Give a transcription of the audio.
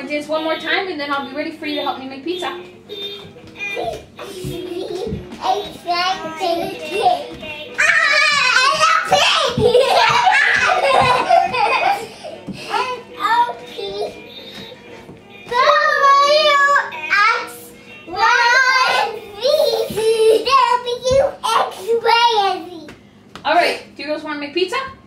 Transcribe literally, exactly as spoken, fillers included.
dance one more time, and then I'll be ready for you to help me make pizza. All right, do you guys want to make pizza?